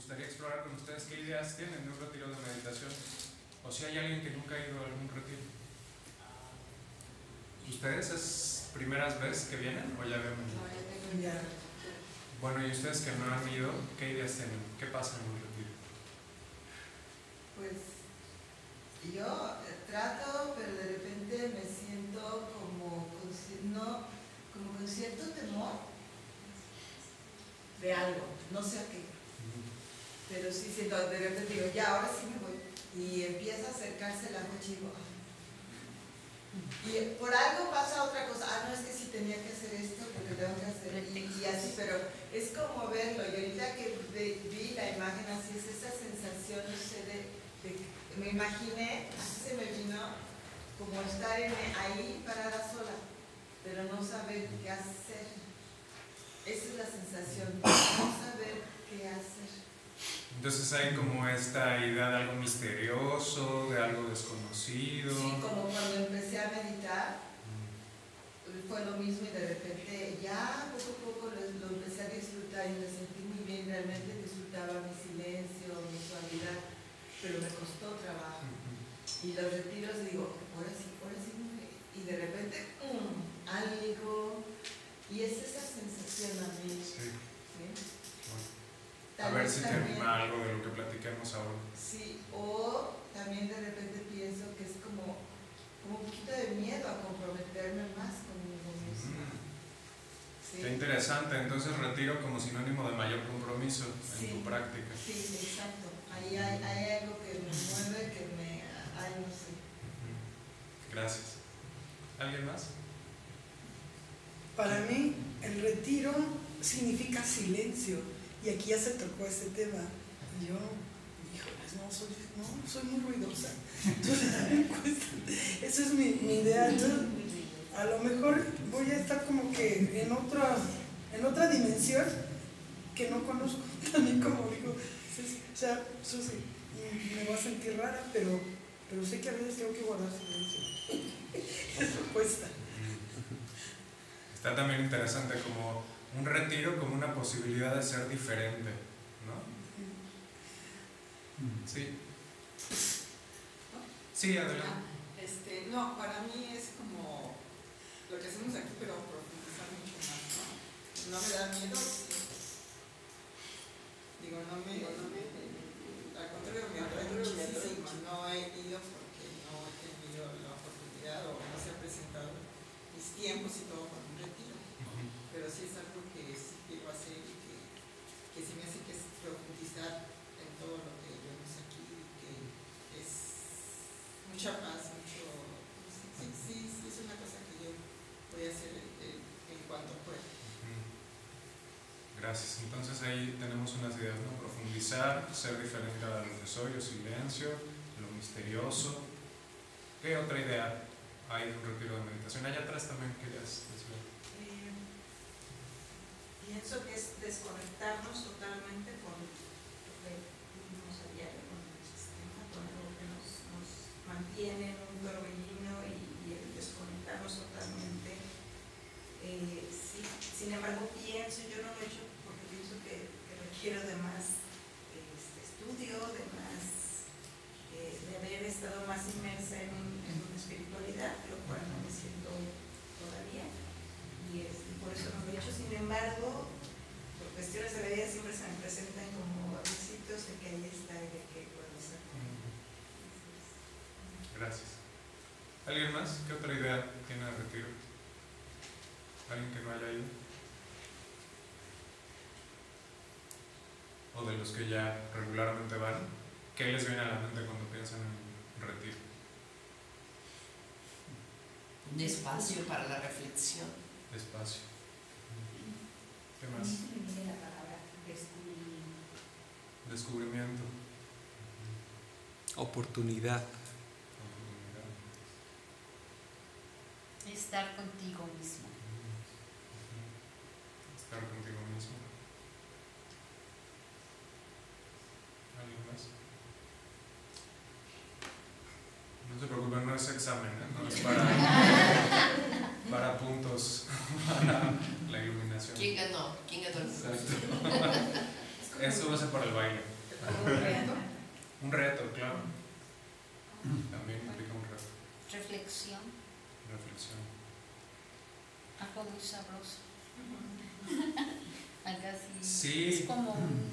gustaría explorar con ustedes qué ideas tienen de un retiro de meditación, o si hay alguien que nunca ha ido a algún retiro. ¿Ustedes es primeras veces que vienen o ya habían venido? No, ya. Bueno, y ustedes que no han ido, ¿qué ideas tienen? ¿Qué pasa en un retiro? Pues yo trato, pero de repente me siento como con cierto temor de algo, no sé a qué. Pero sí siento, de repente digo, ya, ahora sí me voy. Y empieza a acercarse la noche y digo, y por algo pasa otra cosa, no, es que sí tenía que hacer esto, porque tengo que hacer, y así, pero es como verlo, y ahorita que vi la imagen así, es esa sensación, no sé, me imaginé, así se me vino, como estar ahí parada sola, pero no saber qué hacer. Esa es la sensación, no saber qué hacer. Entonces hay como esta idea de algo misterioso, de algo desconocido. Sí, como cuando empecé a meditar, fue lo mismo y de repente ya poco a poco lo empecé a disfrutar y me sentí muy bien, realmente disfrutaba mi silencio, mi suavidad, pero me costó trabajo. Y los retiros digo, ahora sí, y de repente, algo, y es esa sensación a mí. Sí. ¿Sí? A ver si te anima algo de lo que platiquemos ahora. Sí, o también de repente pienso que es como un poquito de miedo a comprometerme más conmigo mismo. ¿Sí? Qué interesante, entonces retiro como sinónimo de mayor compromiso en tu práctica. Sí, exacto. Ahí hay algo que me mueve, que no sé. Gracias. ¿Alguien más? Para mí, el retiro significa silencio. Y aquí ya se tocó ese tema. Y yo, híjoles, soy muy ruidosa. Entonces, esa es mi idea. Entonces, a lo mejor voy a estar como que en otra dimensión que no conozco. También como digo, o sea, Susi, me voy a sentir rara, pero sé que a veces tengo que guardar silencio. Eso cuesta. Está también interesante como un retiro como una posibilidad de ser diferente, ¿no? Sí. Sí, adelante. No, para mí es como lo que hacemos aquí, pero profundizar mucho más, ¿no? No me da miedo, sí. Digo, al contrario, me atrae muchísimo. No he ido porque no he tenido la oportunidad o no se ha presentado mis tiempos y todo con un retiro. Pero sí es algo que sí quiero hacer y que sí me hace que es profundizar en todo lo que vemos aquí, que es mucha paz, sí, es una cosa que yo voy a hacer en cuanto pueda. Gracias. Entonces ahí tenemos unas ideas, ¿no? Profundizar, ser diferente a lo que soy, o silencio, lo misterioso. ¿Qué otra idea hay de un retiro de meditación? Allá atrás también querías decir. Pienso que es desconectarnos totalmente con lo que vivimos a diario, con el sistema, con lo que nos mantiene en un torbellino y el desconectarnos totalmente. Sí. Sin embargo, yo no lo he hecho porque pienso que requiero de más estudio, de haber estado más inmersa en una espiritualidad, lo cual no me siento todavía. Y por eso no lo he hecho. Sin embargo, por cuestiones de la vida siempre se me presentan como sitios de que ahí está y de que puedo hacer. Gracias. ¿Alguien más? ¿Qué otra idea tiene de retiro? ¿Alguien que no haya ido? ¿O de los que ya regularmente van? ¿Qué les viene a la mente cuando piensan en retiro? Un espacio para la reflexión. Espacio. ¿Qué más? Me viene la palabra descubrimiento. Descubrimiento. Oportunidad. Estar contigo mismo. Estar contigo mismo. ¿Alguien más? No se preocupen, no es examen, ¿eh? No es para puntos, para la iluminación. ¿Quién ganó? ¿Quién ganó? Exacto. Eso va a ser para el baile. Un reto, claro. También implica un reto. Reflexión, Reflexión. algo muy sabroso. Algo así. Sí. Es como un.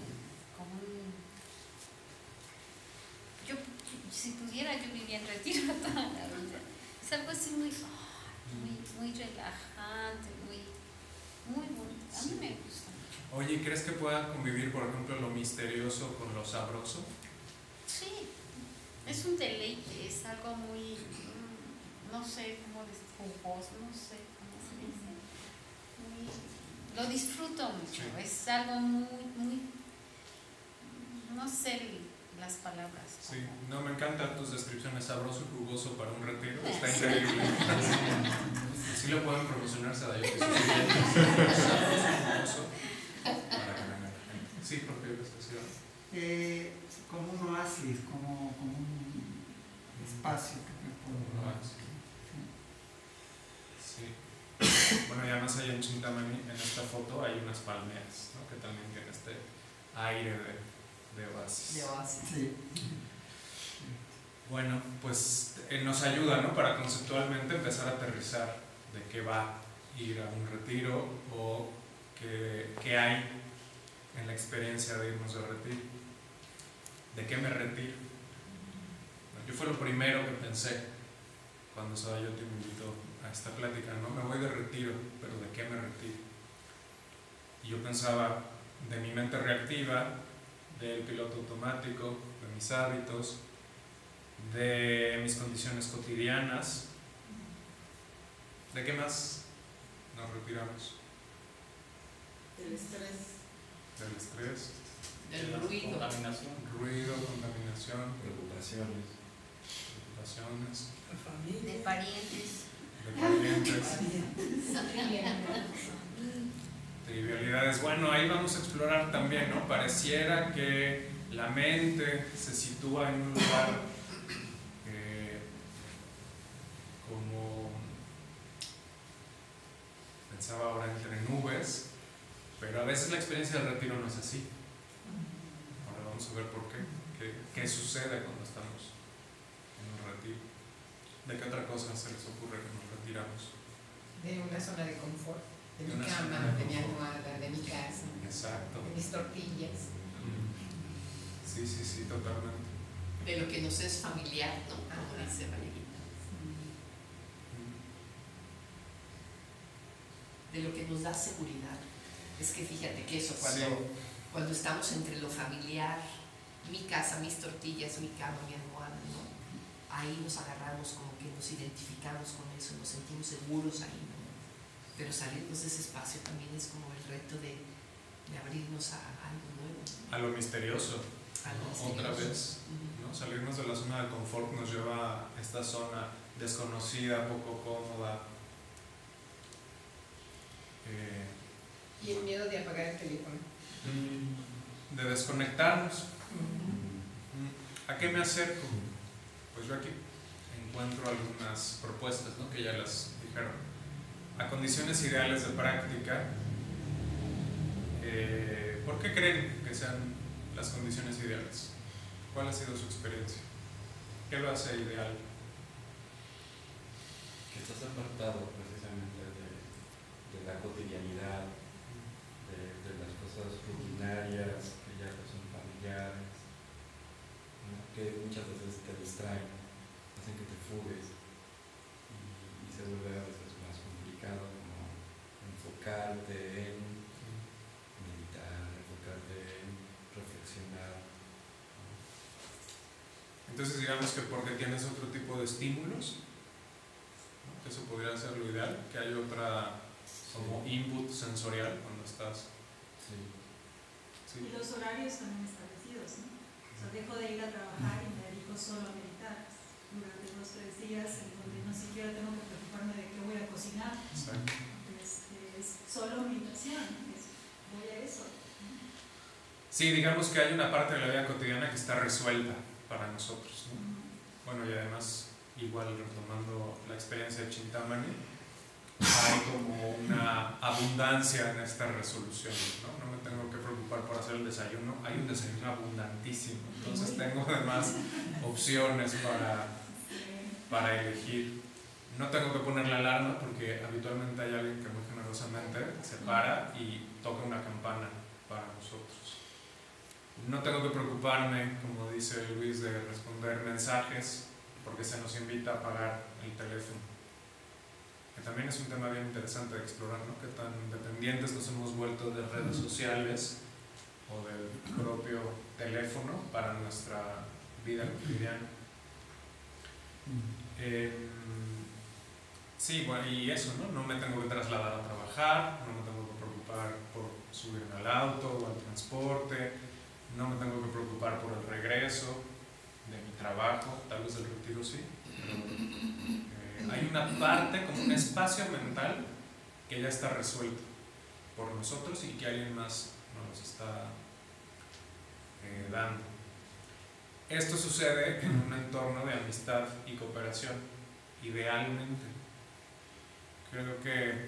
Yo, si pudiera, yo vivía en retiro toda la vida. Es algo así muy relajante, muy bonito. A mí me gusta mucho. Oye, ¿crees que pueda convivir, por ejemplo, lo misterioso con lo sabroso? Sí, es un deleite, es algo muy, no sé cómo jugoso, no sé cómo se dice. Lo disfruto mucho, Sí. es algo muy, no sé las palabras. Sí, no, me encantan tus descripciones, sabroso y jugoso para un retiro, está Sí. increíble. Sí lo pueden promocionar, Sadayo, que sabroso y jugoso para que venga la gente. Sí, porque ibas a decir algo. Como un oasis, como un espacio que me puedo dar. Sí. Bueno, y además allá en Chintamani, en esta foto, hay unas palmeras, ¿no? Que también tiene este aire de oasis. De oasis. Sí. Bueno, pues nos ayuda, ¿no? Para conceptualmente empezar a aterrizar de qué va ir a un retiro o qué hay en la experiencia de irnos de retiro. ¿De qué me retiro? Yo fue lo primero que pensé cuando Sadayoti me invitó a esta plática, ¿no? Me voy de retiro, pero ¿de qué me retiro? Y yo pensaba de mi mente reactiva, del piloto automático, de mis hábitos, de mis condiciones cotidianas. ¿De qué más nos retiramos? El estrés. Del estrés, Del ruido. Contaminación. ruido, contaminación, Preocupaciones. preocupaciones, La familia. De parientes. de parientes, trivialidades. Bueno, ahí vamos a explorar también, ¿no? Pareciera que la mente se sitúa en un lugar como pensaba ahora entre nubes, pero a veces la experiencia del retiro no es así. Ahora vamos a ver por qué. ¿Qué sucede cuando estamos en un retiro? ¿De qué otra cosa se les ocurre que nos retiramos? De una zona de confort, de De mi una zona cama, de de mi confort. almohada, de mi casa, Exacto. de mis tortillas. Sí, sí, sí, totalmente. De lo que nos es familiar, ¿no? Como Ajá. dice Valerita. De lo que nos da seguridad. Es que fíjate que eso, cuando estamos entre lo familiar, mi casa, mis tortillas, mi cama, mi almohada, ¿no? Ahí nos agarramos, como que nos identificamos con eso, nos sentimos seguros ahí, ¿no? Pero salirnos de ese espacio también es como el reto de abrirnos a algo nuevo, A lo misterioso, algo ¿no? Otra misterioso. vez, ¿no? Salirnos de la zona de confort nos lleva a esta zona desconocida, poco cómoda. Y el miedo de apagar el teléfono. De desconectarnos. ¿A qué me acerco? Pues yo aquí encuentro algunas propuestas, ¿no? Que ya las dijeron. A condiciones ideales de práctica. ¿Por qué creen que sean las condiciones ideales? ¿Cuál ha sido su experiencia? ¿Qué lo hace ideal? Que estás apartado precisamente de la cotidianidad, de las cosas rutinarias que ya no son familiares, ¿no? Que muchas veces te distraen, hacen que te fugues y se vuelve a veces más complicado como enfocarte en meditar, enfocarte en reflexionar. Entonces digamos que porque tienes otro tipo de estímulos, ¿no? Que eso podría ser lo ideal, que hay otra como input sensorial cuando estás. Sí. Sí. Y los horarios también establecidos, ¿no? O sea, dejo de ir a trabajar y me dedico solo a meditar durante 2 o 3 días en donde no siquiera tengo que preocuparme de qué voy a cocinar. Exacto. Es solo meditación, voy a eso. Sí, digamos que hay una parte de la vida cotidiana que está resuelta para nosotros, ¿no? Bueno, y además, igual retomando la experiencia de Chintamani, hay como una abundancia en esta resolución, ¿no? No me tengo que preocupar preocupar por hacer el desayuno. Hay un desayuno abundantísimo, entonces tengo además opciones para elegir. No tengo que poner la alarma porque habitualmente hay alguien que muy generosamente se para y toca una campana para nosotros. No tengo que preocuparme, como dice Luis, de responder mensajes porque se nos invita a apagar el teléfono. Que también es un tema bien interesante de explorar, ¿no? Qué tan dependientes nos hemos vuelto de redes sociales o del propio teléfono para nuestra vida cotidiana. Sí, bueno, y eso, ¿no? No me tengo que trasladar a trabajar, no me tengo que preocupar por subirme al auto o al transporte, no me tengo que preocupar por el regreso de mi trabajo, tal vez del retiro sí, pero hay una parte, como un espacio mental que ya está resuelto por nosotros y que alguien más nos está dando. Esto sucede en un entorno de amistad y cooperación, idealmente. Creo que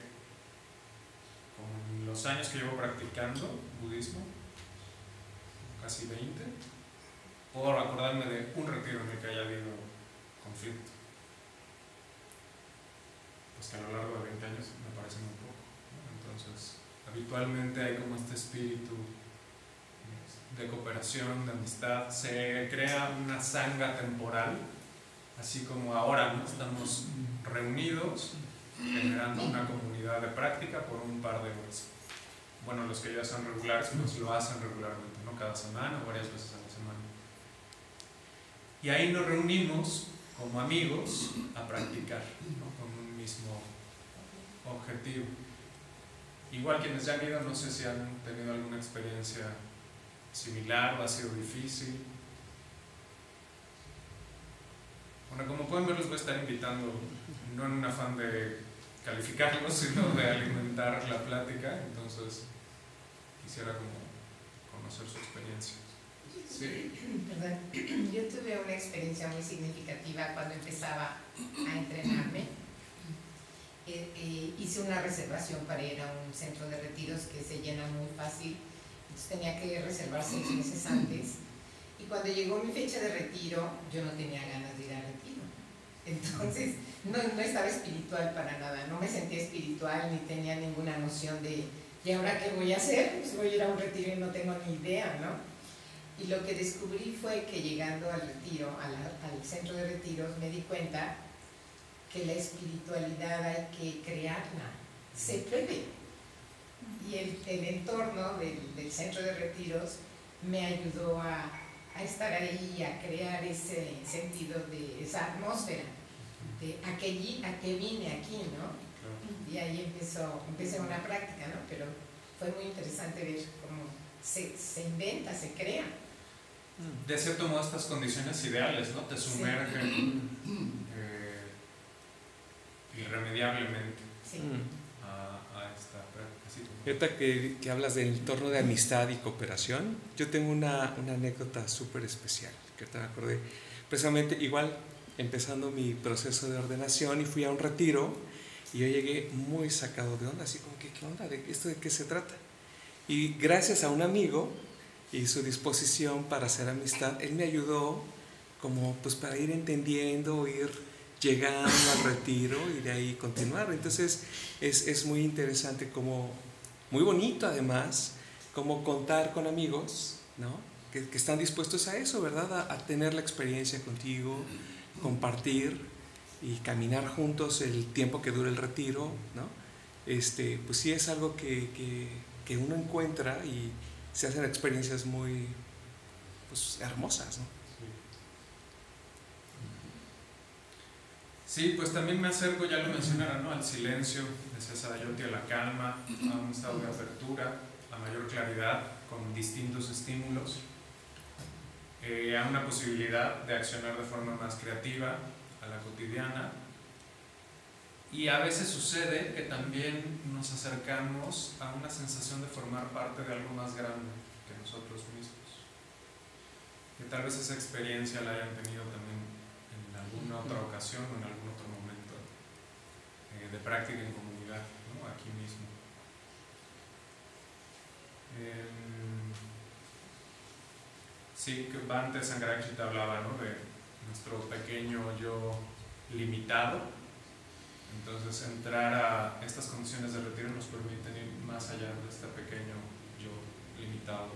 con los años que llevo practicando budismo, casi 20, puedo acordarme de un retiro en el que haya habido conflicto. Pues que a lo largo de 20 años me parece muy poco, ¿no? Entonces, habitualmente hay como este espíritu de cooperación, de amistad, se crea una sanga temporal, así como ahora, ¿no? Estamos reunidos generando una comunidad de práctica por un par de horas. Bueno, los que ya son regulares pues lo hacen regularmente, ¿no? Cada semana o varias veces a la semana. Y ahí nos reunimos como amigos a practicar, ¿no? Con un mismo objetivo. Igual quienes ya han ido, no sé si han tenido alguna experiencia similar o ha sido difícil. Bueno, como pueden ver, les voy a estar invitando, no en un afán de calificarlos, sino de alimentar la plática. Entonces, quisiera como conocer su experiencia. Sí. Perdón. Yo tuve una experiencia muy significativa cuando empezaba a entrenarme. Hice una reservación para ir a un centro de retiros que se llena muy fácil. Entonces tenía que reservar 6 meses antes. Y cuando llegó mi fecha de retiro, yo no tenía ganas de ir al retiro. Entonces, no estaba espiritual para nada. No me sentía espiritual ni tenía ninguna noción de ¿y ahora qué voy a hacer? Pues voy a ir a un retiro y no tengo ni idea, ¿no? Y lo que descubrí fue que llegando al retiro, al centro de retiros, me di cuenta que la espiritualidad hay que crearla. Se puede. Y el entorno del centro de retiros me ayudó a estar ahí y a crear ese sentido de esa atmósfera de a qué vine aquí, ¿no? Y ahí empecé una práctica, ¿no? Pero fue muy interesante ver cómo se inventa, se crea. De cierto modo, estas condiciones ideales, ¿no? Te sumergen irremediablemente Sí. a esta práctica. Sí, Ahorita que hablas del entorno de amistad y cooperación, yo tengo una anécdota súper especial, que ahorita me acordé. Precisamente igual, empezando mi proceso de ordenación y fui a un retiro y yo llegué muy sacado de onda, así como que, ¿qué onda? ¿De esto de qué se trata? Y gracias a un amigo y su disposición para hacer amistad, él me ayudó como pues para ir entendiendo, ir llegando al retiro y de ahí continuar. Entonces es muy interesante, como muy bonito además, como contar con amigos, ¿no? que están dispuestos a eso, ¿verdad? A tener la experiencia contigo, compartir y caminar juntos el tiempo que dure el retiro, ¿no? Pues sí es algo que uno encuentra y se hacen experiencias muy pues, hermosas, ¿no? Sí, pues también me acerco, ya lo mencionaron, ¿no? Al silencio, decía Sadayoti, a la calma, a un estado de apertura, a mayor claridad, con distintos estímulos, a una posibilidad de accionar de forma más creativa, a la cotidiana. Y a veces sucede que también nos acercamos a una sensación de formar parte de algo más grande que nosotros mismos. Que tal vez esa experiencia la hayan tenido también en alguna otra ocasión o en algún otro momento de práctica en comunidad, ¿no? Aquí mismo. Sí, que Bhante Sangharakshita hablaba, ¿no?, de nuestro pequeño yo limitado. Entonces, entrar a estas condiciones de retiro nos permiten ir más allá de este pequeño yo limitado,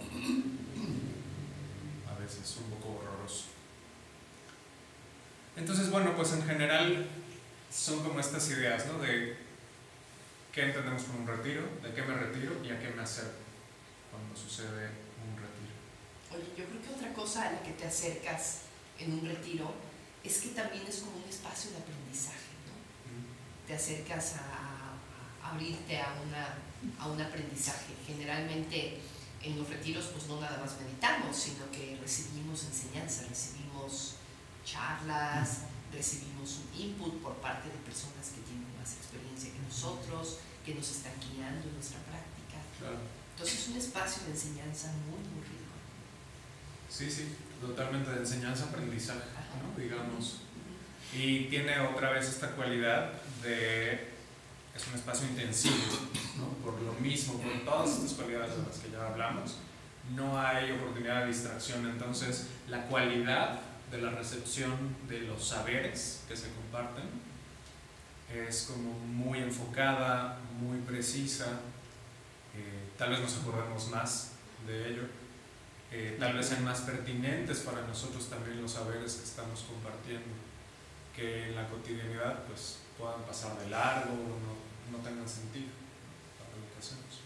a veces un poco horroroso. Entonces, bueno, pues en general son como estas ideas, ¿no?, de qué entendemos como un retiro, de qué me retiro y a qué me acerco cuando sucede un retiro. Oye, yo creo que otra cosa a la que te acercas en un retiro es que también es como un espacio de aprendizaje, ¿no? Te acercas a abrirte a un aprendizaje. Generalmente en los retiros pues no nada más meditamos, sino que recibimos enseñanza, recibimos charlas, recibimos un input por parte de personas que tienen más experiencia que nosotros, que nos están guiando en nuestra práctica. Claro. Entonces es un espacio de enseñanza muy, muy rico. Sí, sí, totalmente de enseñanza-aprendizaje, ¿no?, digamos. Y tiene otra vez esta cualidad de, es un espacio intensivo, ¿no?, por lo mismo, por todas estas cualidades de las que ya hablamos, no hay oportunidad de distracción. Entonces la cualidad de la recepción de los saberes que se comparten es como muy enfocada, muy precisa. Tal vez nos acordemos más de ello, tal vez sean más pertinentes para nosotros también los saberes que estamos compartiendo, que en la cotidianidad pues puedan pasar de largo o no tengan sentido para lo que hacemos.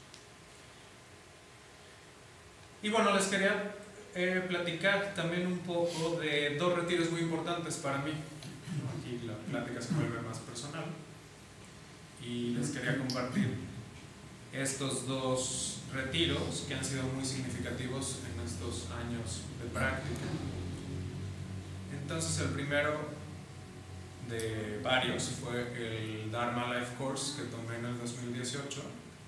Y bueno, les quería platicar también un poco de dos retiros muy importantes para mí. Aquí la plática se vuelve más personal y les quería compartir estos dos retiros que han sido muy significativos en estos años de práctica. Entonces el primero de varios fue el Dharma Life Course que tomé en el 2018,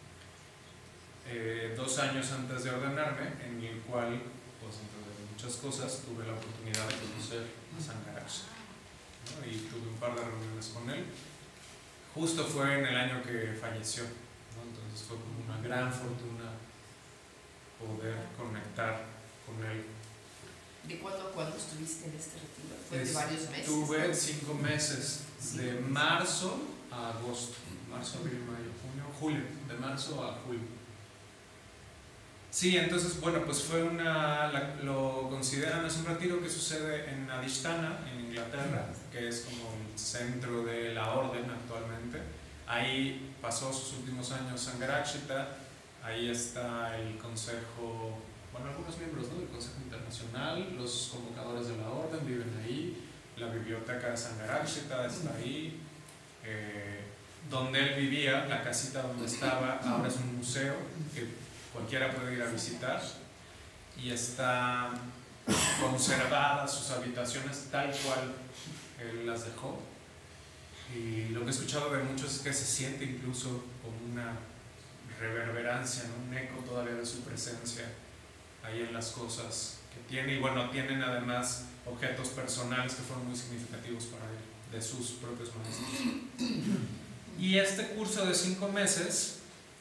2 años antes de ordenarme, en el cual, pues entre muchas cosas, tuve la oportunidad de conocer a Sangharakshita, ¿no?, y tuve un par de reuniones con él. Justo fue en el año que falleció, ¿no? Entonces fue como una gran fortuna poder conectar con él. ¿De cuándo a cuándo estuviste en este retiro? ¿Fue de varios meses? Estuve 5 meses, de marzo a agosto, marzo, abril, mayo, junio, julio, de marzo a julio. Sí, entonces, bueno, pues fue lo consideran, es un retiro que sucede en Adhisthana, en Inglaterra, que es como el centro de la orden actualmente. Ahí pasó sus últimos años Sangharakshita, ahí está el consejo, bueno, algunos miembros, ¿no?, del Consejo Internacional, los convocadores de la orden viven ahí, la biblioteca de Sangharakshita está ahí, donde él vivía, la casita donde estaba, ahora es un museo que cualquiera puede ir a visitar y está conservadas sus habitaciones tal cual él las dejó. Y lo que he escuchado de muchos es que se siente incluso como una reverberancia, ¿no?, un eco todavía de su presencia ahí en las cosas que tiene. Y bueno, tienen además objetos personales que fueron muy significativos para él, de sus propios maestros. Y este curso de 5 meses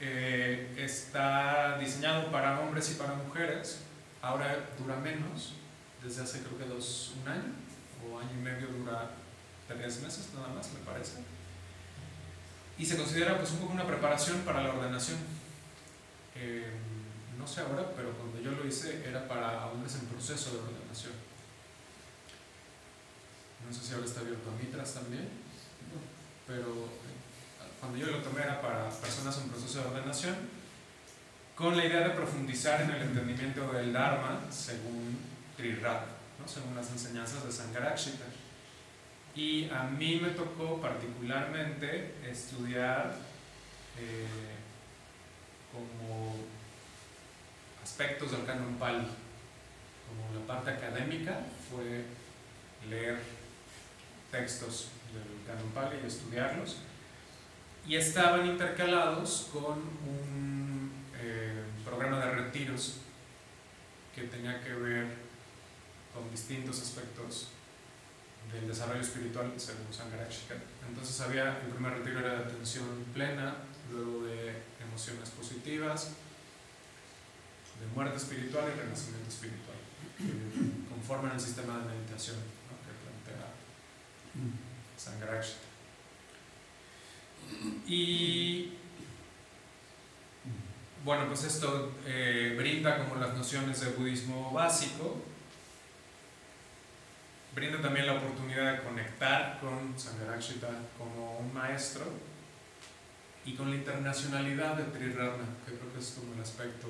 está diseñado para hombres y para mujeres. Ahora dura menos, desde hace creo que un año o año y medio dura 3 meses nada más, me parece. Y se considera pues un poco una preparación para la ordenación. No sé ahora, pero cuando yo lo hice era para hombres en proceso de ordenación. No sé si ahora está abierto a mitras también, pero cuando yo lo tomé era para personas en proceso de ordenación, con la idea de profundizar en el entendimiento del Dharma según Triratna, ¿no?, según las enseñanzas de Sangharakshita. Y a mí me tocó particularmente estudiar como aspectos del Canon Pali. Como la parte académica fue leer textos del Canon Pali y estudiarlos, y estaban intercalados con un programa de retiros que tenía que ver con distintos aspectos del desarrollo espiritual según Sangharakshita. Entonces el primer retiro era de atención plena, luego de emociones positivas, de muerte espiritual y renacimiento espiritual. que conforman el sistema de meditación, ¿no?, que plantea Sangharakshita. Y bueno, pues esto brinda como las nociones de budismo básico, brinda también la oportunidad de conectar con Sangharakshita como un maestro y con la internacionalidad de Triratna, que creo que es como el aspecto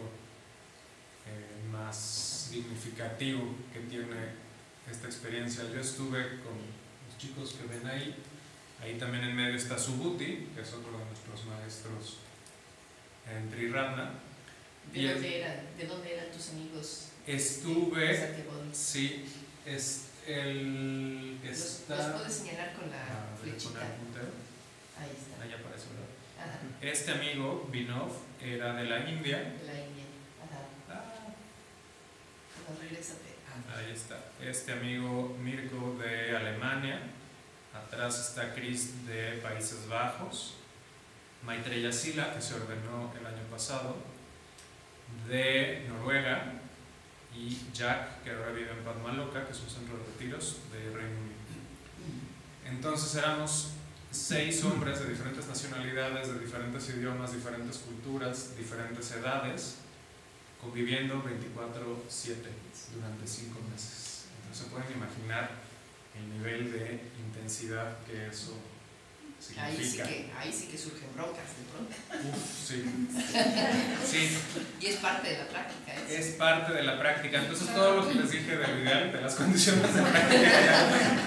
más significativo que tiene esta experiencia. Yo estuve con los chicos que ven ahí también en medio está Subhuti, que es otro de nuestros maestros en Triratna. ¿De dónde eran tus amigos? Estuve, sí, es el que está... ¿Los puedes señalar con la flechita? Con el puntero. Ahí está. Ahí aparece, ¿verdad? Ajá. Este amigo, Vinod, era de la India. De la India. Ajá. Regrésate. Ahí está. Este amigo, Mirko, de Alemania. Atrás está Chris, de Países Bajos. Maitreya Sila, que se ordenó el año pasado, de Noruega. Y Jack, que ahora vive en Padmaloka, que es un centro de retiros de Reino Unido. Entonces éramos 6 hombres de diferentes nacionalidades, de diferentes idiomas, diferentes culturas, diferentes edades, conviviendo 24/7 durante 5 meses. Entonces se pueden imaginar el nivel de intensidad que eso significa. Ahí sí que surgen broncas de pronto. Uf, sí. Sí. Y es parte de la práctica. Es parte de la práctica. Entonces todo lo que les dije de lo ideal, de las condiciones de práctica,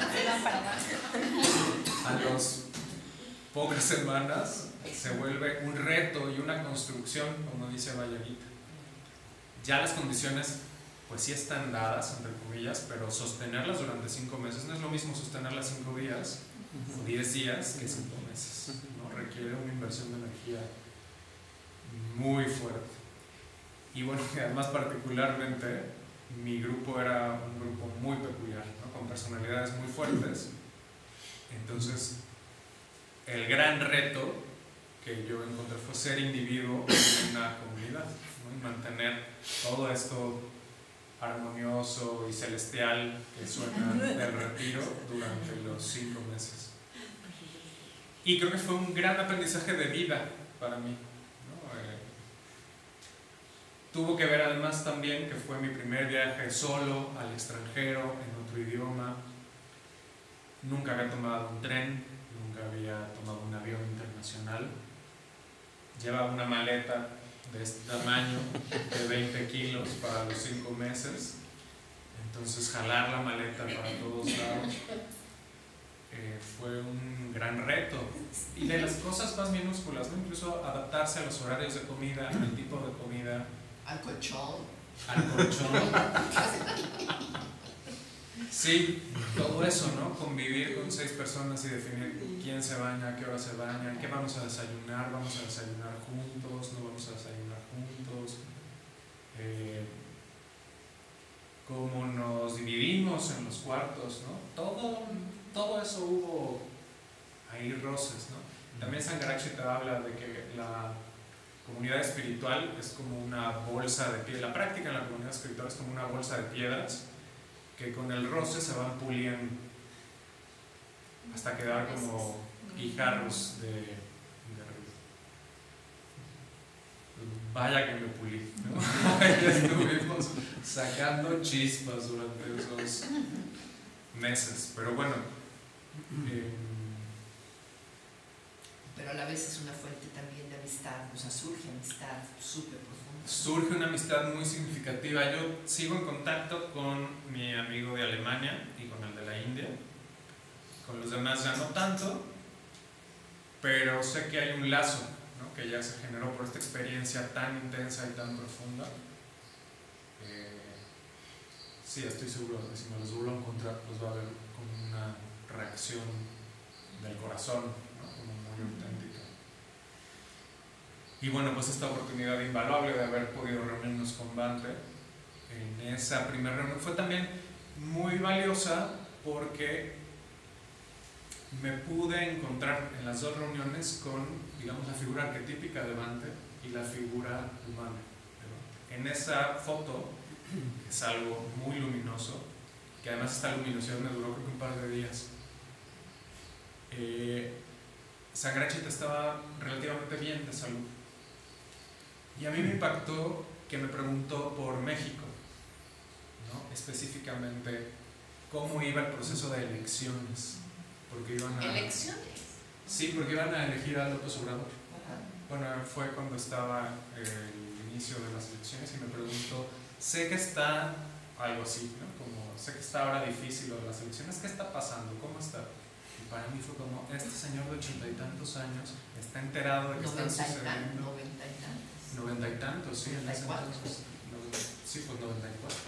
a los pocas semanas se vuelve un reto y una construcción, como dice Vallarita. Ya las condiciones pues sí están dadas, entre comillas, pero sostenerlas durante 5 meses no es lo mismo sostenerlas 5 días o 10 días que 5 meses, ¿no? Requiere una inversión de energía muy fuerte. Y bueno, además particularmente mi grupo era un grupo muy peculiar, ¿no?, con personalidades muy fuertes. Entonces el gran reto que yo encontré fue ser individuo en una comunidad, ¿no?, y mantener todo esto armonioso y celestial que suena del retiro durante los 5 meses. Y creo que fue un gran aprendizaje de vida para mí, ¿no? Tuvo que ver además también que fue mi primer viaje solo al extranjero, en otro idioma. Nunca había tomado un tren, nunca había tomado un avión internacional. Llevaba una maleta de este tamaño, de 20 kilos para los 5 meses. Entonces jalar la maleta para todos lados fue un gran reto. Y de las cosas más minúsculas, ¿no?, incluso adaptarse a los horarios de comida, al tipo de comida, al colchón. Sí, todo eso, ¿no? Convivir con 6 personas y definir quién se baña, a qué hora se baña, qué vamos a desayunar juntos, no vamos a desayunar juntos, cómo nos dividimos en los cuartos, ¿no? Todo eso hubo ahí roces, ¿no? También Sangharakshita habla de que la comunidad espiritual es como una bolsa de piedras. La práctica en la comunidad espiritual es como una bolsa de piedras que con el roce se van puliendo hasta quedar como guijarros de río. Vaya que me pulí, ¿no? Estuvimos sacando chispas durante esos meses, pero bueno. Pero a la vez es una fuente también de amistad, o sea, surge amistad súper profunda. Surge una amistad muy significativa. Yo sigo en contacto con mi amigo de Alemania y con el de la India. Con los demás ya no tanto, pero sé que hay un lazo, ¿no?, que ya se generó por esta experiencia tan intensa y tan profunda. Sí, estoy seguro de que si me los vuelvo a encontrar, pues va a haber como una reacción del corazón, ¿no?, como muy auténtica. Y bueno, pues esta oportunidad invaluable de haber podido reunirnos con Bhante en esa primera reunión fue también muy valiosa porque me pude encontrar en las 2 reuniones con, digamos, la figura arquetípica de Bhante y la figura humana de Bhante. En esa foto que es algo muy luminoso, que además esta luminosidad me duró creo que un par de días. Sangrakshita estaba relativamente bien de salud. Y a mí me impactó que me preguntó por México, ¿no? Específicamente cómo iba el proceso de elecciones. Porque iban a... ¿Elecciones? Sí, porque iban a elegir a López Obrador. Ajá. Bueno, fue cuando estaba el inicio de las elecciones y me preguntó, sé que está algo así, ¿no? Como sé que está ahora difícil lo de las elecciones, ¿qué está pasando? ¿Cómo está? Y para mí fue como, este señor de 80 y tantos años está enterado de que están sucediendo. 90 y tantos, sí, en ese entonces. Sí, pues 94.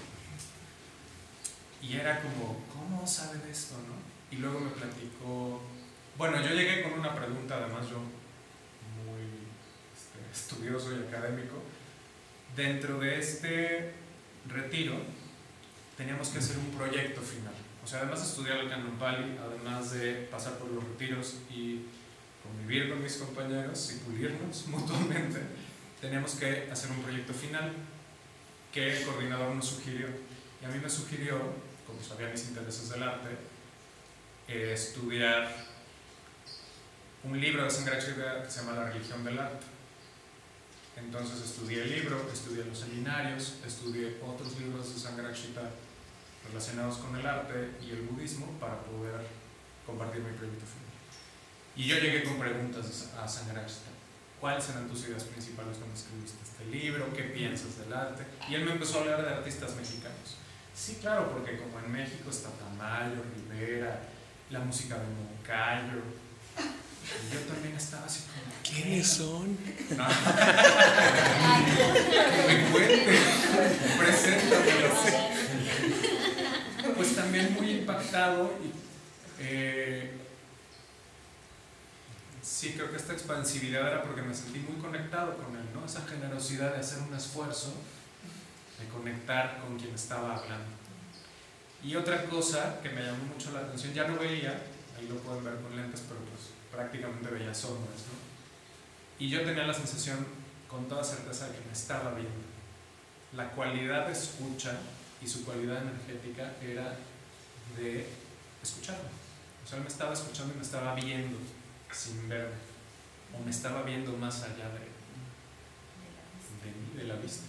Y era como, ¿cómo sabe de esto, no? Y luego me platicó, bueno, yo llegué con una pregunta, además yo muy estudioso y académico. Dentro de este retiro teníamos que hacer un proyecto final. O sea, además de estudiar el Canon Pali, además de pasar por los retiros y convivir con mis compañeros y pulirnos mutuamente, teníamos que hacer un proyecto final que el coordinador nos sugirió. Y a mí me sugirió, como sabía mis intereses del arte, estudiar un libro de Sangrakshita que se llama La religión del arte. Entonces estudié el libro, estudié los seminarios, estudié otros libros de Sangrakshita relacionados con el arte y el budismo para poder compartir mi proyecto final. Y yo llegué con preguntas a Sangrakshita. ¿Cuáles eran tus ideas principales cuando escribiste este libro? ¿Qué piensas del arte? Y él me empezó a hablar de artistas mexicanos. Sí, claro, porque como en México está Tamayo, Rivera, la música de Moncayo. Y yo también estaba así como, ¿quiénes son? No. Que me cuenten, preséntamelos. Pues también muy impactado y sí, creo que esta expansividad era porque me sentí muy conectado con él, ¿no? Esa generosidad de hacer un esfuerzo, de conectar con quien estaba hablando. Y otra cosa que me llamó mucho la atención, ya no veía, ahí lo pueden ver con lentes, pero pues prácticamente veía sombras, ¿no? Y yo tenía la sensación con toda certeza de que me estaba viendo. La cualidad de escucha y su cualidad energética era de escucharme. O sea, él me estaba escuchando y me estaba viendo sin verme, o me estaba viendo más allá de mí, de la vista.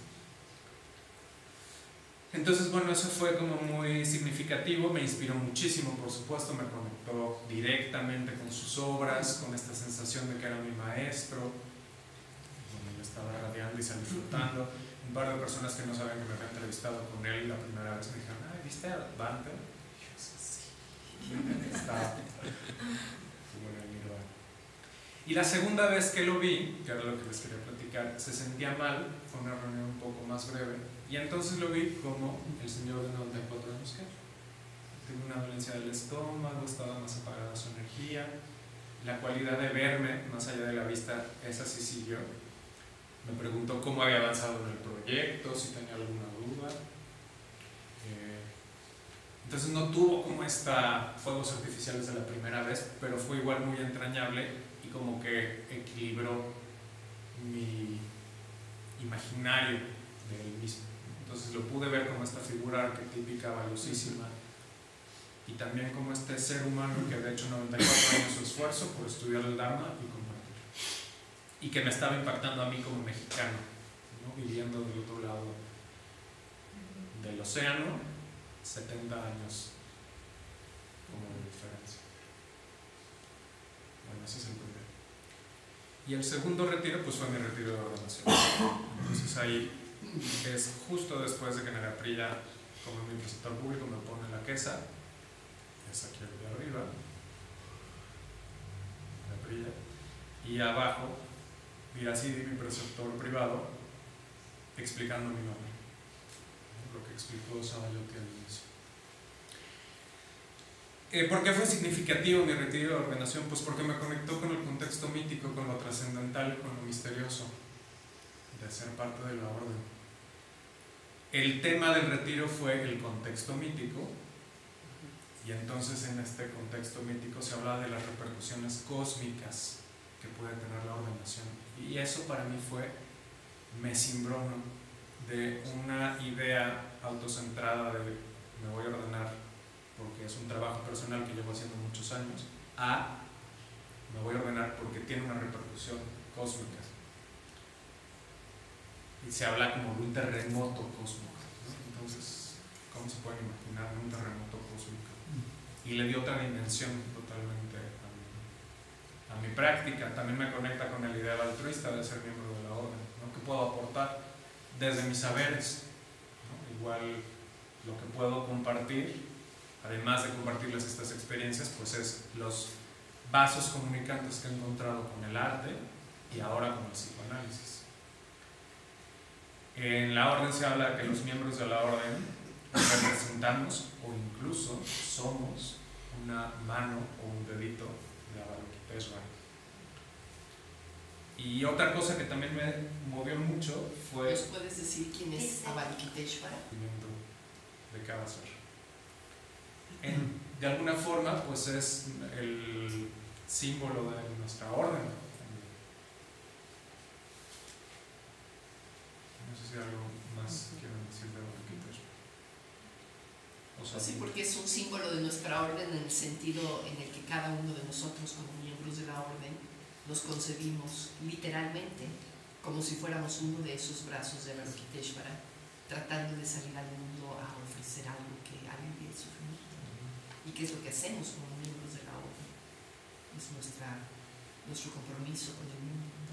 Entonces, bueno, eso fue como muy significativo, me inspiró muchísimo, por supuesto, me conectó directamente con sus obras, con esta sensación de que era mi maestro, donde yo estaba radiando y salí disfrutando. Un par de personas que no sabían que me había entrevistado con él la primera vez me dijeron, ay, ¿viste a Bante? Y yo, sí, estaba como en el nirvana. Y la segunda vez que lo vi, que era lo que les quería platicar, se sentía mal, fue una reunión un poco más breve, y entonces lo vi como el señor de 94 años que tenía una dolencia del estómago, estaba más apagada su energía, la cualidad de verme más allá de la vista, esa sí siguió. Me preguntó cómo había avanzado en el proyecto, si tenía alguna duda. Entonces no tuvo como fuegos artificiales de la primera vez, pero fue igual muy entrañable y como que equilibró mi imaginario de él mismo. Entonces lo pude ver como esta figura arquetípica valiosísima y también como este ser humano que había hecho 94 años su esfuerzo por estudiar el Dharma y compartir. Y que me estaba impactando a mí como mexicano, ¿no? Viviendo del otro lado del océano, 70 años como de diferencia. Bueno, ese es el primero. Y el segundo retiro, pues fue mi retiro de ordenación. Entonces ahí es justo después de que Naraprilla, como mi preceptor público, me pone la quesa, es aquí de arriba, Naraprilla, y abajo, Virasidi, mi preceptor privado, explicando mi nombre, lo que explicó Sabayoti al inicio. ¿Por qué fue significativo mi retiro de ordenación? Pues porque me conectó con el contexto mítico, con lo trascendental, con lo misterioso, de ser parte de la orden. El tema del retiro fue el contexto mítico, y entonces en este contexto mítico se habla de las repercusiones cósmicas que puede tener la ordenación. Y eso para mí me cimbró, ¿no? de una idea autocentrada de me voy a ordenar porque es un trabajo personal que llevo haciendo muchos años, a me voy a ordenar porque tiene una repercusión cósmica. Y se habla como de un terremoto cósmico, ¿no? Entonces, ¿cómo se pueden imaginar un terremoto cósmico? Y le dio otra dimensión totalmente a mi práctica. También me conecta con el ideal altruista de ser miembro de la orden, ¿no? ¿Qué puedo aportar desde mis saberes? ¿No? Igual lo que puedo compartir, además de compartirles estas experiencias, pues es los vasos comunicantes que he encontrado con el arte y ahora con el psicoanálisis. En la orden se habla de que los miembros de la orden representamos o incluso somos una mano o un dedito de Avalokiteshvara. Y otra cosa que también me movió mucho fue... ¿Nos puedes decir quién es Avalokiteshvara? De cada ser. De alguna forma, pues es el símbolo de nuestra orden. No sé si algo más quieren decir de Avalokiteshvara. Sí, porque es un símbolo de nuestra orden en el sentido en el que cada uno de nosotros como miembros de la orden nos concebimos literalmente como si fuéramos uno de esos brazos de Avalokiteshvara, tratando de salir al mundo a ofrecer algo que alivie el sufrimiento. ¿Y qué es lo que hacemos como miembros de la orden? Es nuestro compromiso con el mundo, ¿no?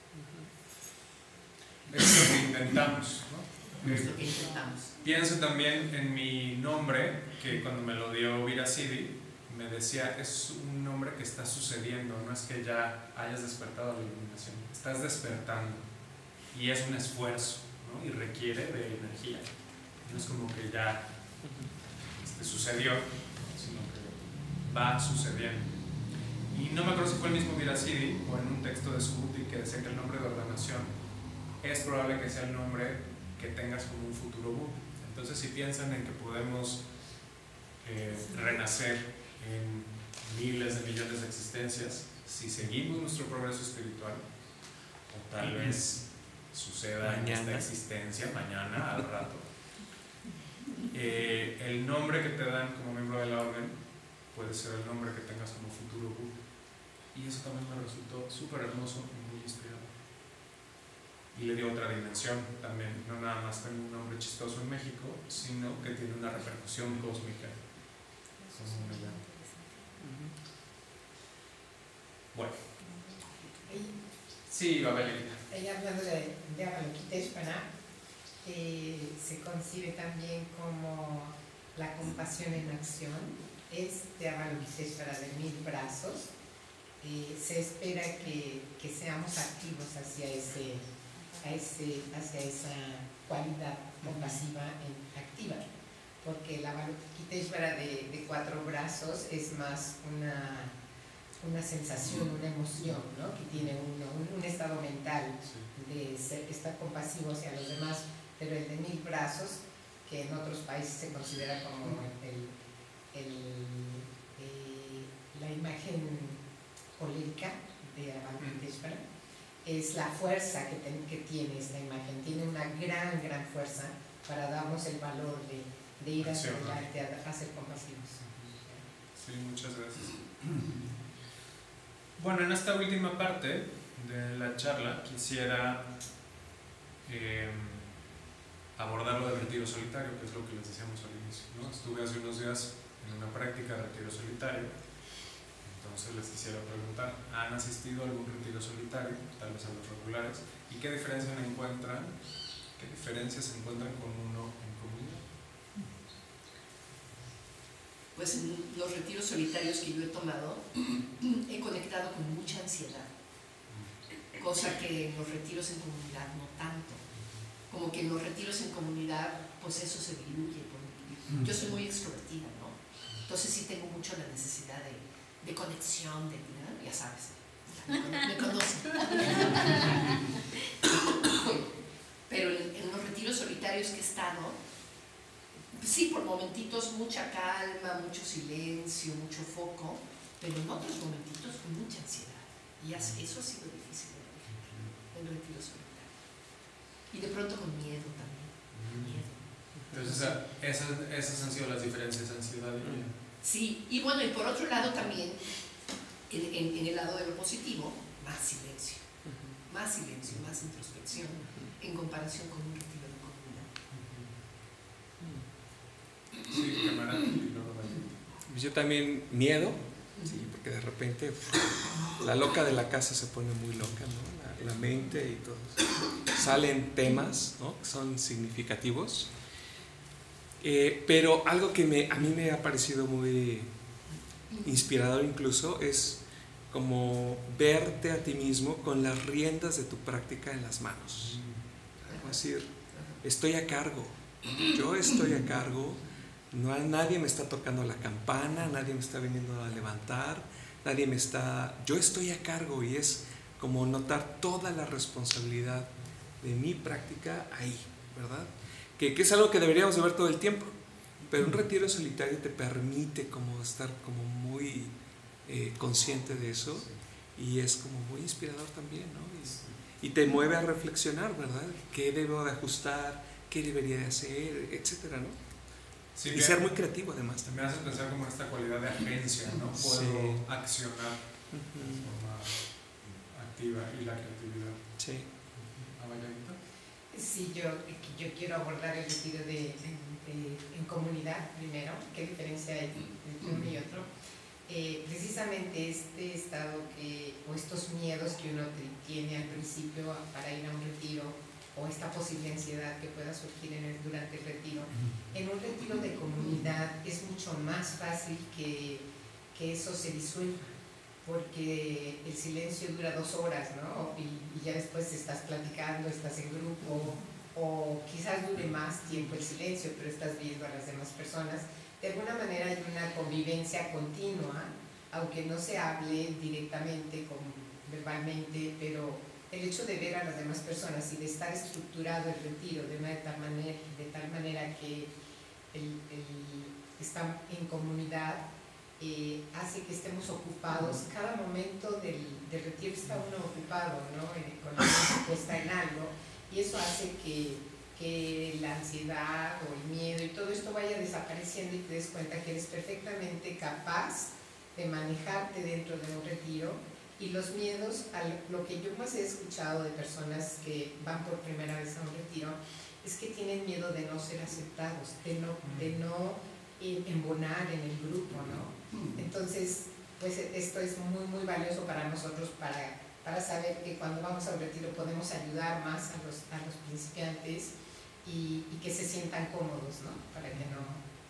Es lo que intentamos, ¿no? Es lo que intentamos. Pienso también en mi nombre, que cuando me lo dio Virasiddhi, me decía, es un nombre que está sucediendo, no es que ya hayas despertado la iluminación, estás despertando. Y es un esfuerzo, ¿no? Y requiere de energía. No es como que ya sucedió, sino que va sucediendo. Y no me acuerdo si fue el mismo Virasiddhi o en un texto de Subhuti que decía que el nombre de ordenación es probable que sea el nombre que tengas como un futuro Buda. Entonces, si piensan en que podemos renacer en miles de millones de existencias, si seguimos nuestro progreso espiritual, o tal vez suceda en esta existencia, mañana, al rato, el nombre que te dan como miembro de la orden puede ser el nombre que tengas como futuro Buda. Y eso también me resultó súper hermoso y muy inspirador. Y le dio otra dimensión también, no nada más tengo un nombre chistoso en México, sino que tiene una repercusión cósmica. Bueno. Sí, Babelina. Ella hablando de Avalokiteshvara, se concibe también como la compasión en acción, es de Avalokiteshvara de 1000 brazos. Se espera que seamos activos hacia esa cualidad compasiva activa, porque la Avalokiteshvara de 4 brazos es más una sensación, una emoción, ¿no? Que tiene un estado mental de estar compasivo hacia los demás, pero el de 1000 brazos, que en otros países se considera como la imagen colérica de Avalokiteshvara, es la fuerza que tiene esta imagen. Tiene una gran fuerza para darnos el valor de ir hacia adelante, a ser compasivos. Sí, muchas gracias. Bueno, en esta última parte de la charla quisiera abordar lo del retiro solitario, que es lo que les decíamos al inicio, ¿no? Estuve hace unos días en una práctica de retiro solitario. Entonces les quisiera preguntar, ¿han asistido a algún retiro solitario, tal vez a los regulares? ¿Y qué diferencias encuentran con uno en comunidad? Pues en los retiros solitarios que yo he tomado, he conectado con mucha ansiedad, cosa que en los retiros en comunidad no tanto. Como que en los retiros en comunidad, pues eso se diluye. Yo soy muy extrovertida, ¿no? Entonces sí tengo mucho la necesidad de conexión, ya sabes, me conocen. Pero en los retiros solitarios que he estado, sí, por momentitos mucha calma, mucho silencio, mucho foco, pero en otros momentitos con mucha ansiedad. Y eso ha sido difícil en el retiro solitario. Y de pronto con miedo también. Entonces, esas han sido las diferencias, ansiedad y miedo. Sí, y bueno, y por otro lado también, en el lado de lo positivo, más silencio, más introspección, en comparación con un retiro de comunidad. Sí, cámara, y luego vaya. Yo también miedo, sí, porque de repente la loca de la casa se pone muy loca, ¿no? La mente y todo. Salen temas, ¿no?, que son significativos. Pero algo que a mí me ha parecido muy inspirador incluso es como verte a ti mismo con las riendas de tu práctica en las manos. Es decir, estoy a cargo, yo estoy a cargo, nadie me está tocando la campana, nadie me está viniendo a levantar, yo estoy a cargo, y es como notar toda la responsabilidad de mi práctica ahí, ¿verdad? Que es algo que deberíamos de ver todo el tiempo, pero un retiro solitario te permite como estar como muy consciente de eso, y es como muy inspirador también, ¿no? Y te mueve a reflexionar, ¿verdad? ¿Qué debo de ajustar? ¿Qué debería de hacer? Etcétera, ¿no? Sí, y ser muy creativo además también. Me hace pensar como esta cualidad de agencia, ¿no? Puedo accionar de forma activa, y la creatividad. Sí. Sí, yo quiero abordar el retiro en comunidad primero. ¿Qué diferencia hay entre uno y otro? Precisamente este estado o estos miedos que uno tiene al principio para ir a un retiro, o esta posible ansiedad que pueda surgir durante el retiro, en un retiro de comunidad es mucho más fácil que eso se disuelva, porque el silencio dura 2 horas, ¿no? Y ya después estás platicando, estás en grupo, o quizás dure más tiempo el silencio, pero estás viendo a las demás personas. De alguna manera hay una convivencia continua, aunque no se hable directamente, verbalmente, pero el hecho de ver a las demás personas y de estar estructurado el retiro de tal manera que estar en comunidad hace que estemos ocupados. Cada momento del retiro está uno ocupado, ¿no? Con la mente puesta en algo, y eso hace que la ansiedad o el miedo y todo esto vaya desapareciendo, y te des cuenta que eres perfectamente capaz de manejarte dentro de un retiro. Y los miedos, lo que yo más he escuchado de personas que van por primera vez a un retiro, es que tienen miedo de no ser aceptados, de no embonar en el grupo, ¿no? Entonces, pues esto es muy, muy valioso para nosotros, para saber que cuando vamos a un retiro podemos ayudar más a los principiantes, y que se sientan cómodos, ¿no? Para que no...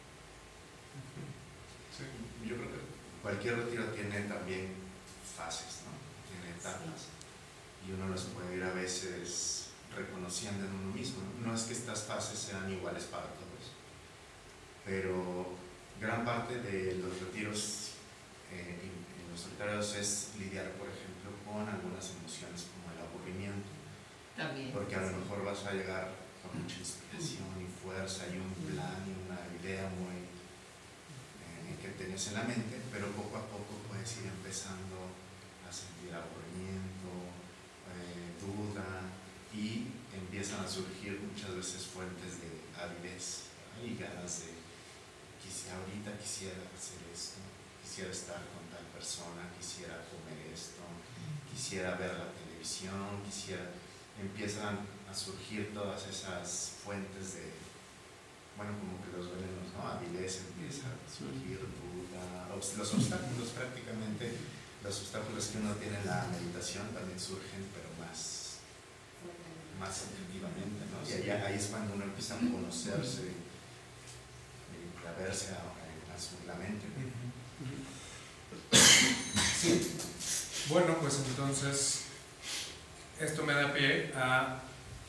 Sí, yo creo que cualquier retiro tiene también fases, ¿no? Tiene etapas, y uno las puede ir a veces reconociendo en uno mismo. No es que estas fases sean iguales para todos, pero gran parte de los retiros en los solitarios es lidiar, por ejemplo, con algunas emociones como el aburrimiento. También. Porque a lo mejor vas a llegar con mucha inspiración y fuerza y un plan y una idea muy que tenés en la mente, pero poco a poco puedes ir empezando a sentir aburrimiento, duda, y empiezan a surgir muchas veces fuentes de avidez, ¿no? Y ganas de ahorita quisiera hacer esto, quisiera estar con tal persona, quisiera comer esto, quisiera ver la televisión, empiezan a surgir todas esas fuentes de, bueno, como que los venenos, ¿no? Avidez, empieza a surgir duda, los obstáculos prácticamente, los obstáculos que uno tiene en la meditación también surgen, pero más efectivamente, ¿no? Y ahí es cuando uno empieza a conocerse, a verse a la mente. Sí. Bueno, pues entonces esto me da pie a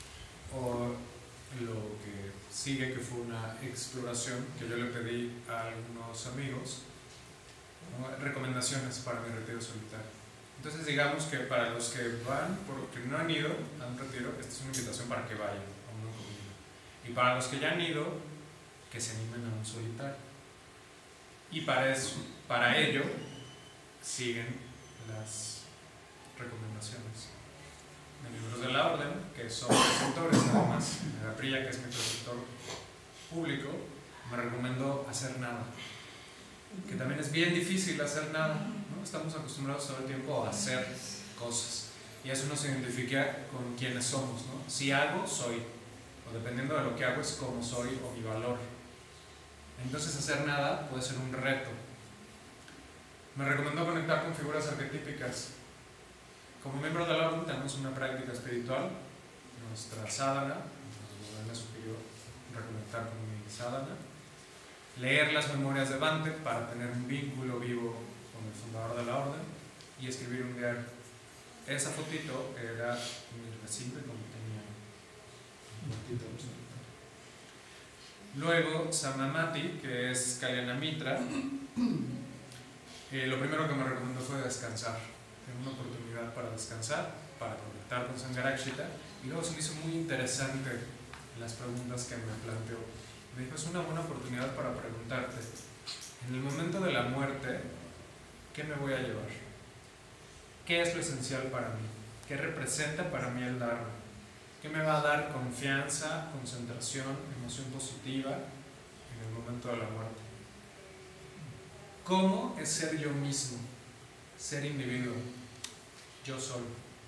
lo que sigue, que fue una exploración que yo le pedí a algunos amigos, ¿no? Recomendaciones para mi retiro solitario. Entonces digamos que para los que van, porque no han ido a un retiro, esta es una invitación para que vayan a una comunidad. Y para los que ya han ido, que se animen a un solitario. Y para ello siguen las recomendaciones de libros de la orden, que son preceptores, además. Priya, que es mi preceptor, público, me recomendó hacer nada. Que también es bien difícil hacer nada, ¿no? Estamos acostumbrados todo el tiempo a hacer cosas. Y eso nos identifica con quienes somos, ¿no? Si hago, soy. O dependiendo de lo que hago, es cómo soy o mi valor. Entonces hacer nada puede ser un reto. Me recomendó conectar con figuras arquetípicas. Como miembro de la orden tenemos una práctica espiritual, nuestra sadhana, me sugirió reconectar con mi sadhana, leer las memorias de Bhante para tener un vínculo vivo con el fundador de la orden y escribir un diario. Esa fotito era mi recibe como tenía un fotito. Luego Samamati, que es Kalyana Mitra, lo primero que me recomendó fue descansar. Tengo una oportunidad para descansar, para conectar con Sangharakshita, y luego se me hizo muy interesante las preguntas que me planteó. Me dijo, es una buena oportunidad para preguntarte, en el momento de la muerte, ¿qué me voy a llevar? ¿Qué es lo esencial para mí? ¿Qué representa para mí el Dharma? ¿Qué me va a dar confianza, concentración, emoción positiva en el momento de la muerte? ¿Cómo es ser yo mismo? Ser individuo, yo solo.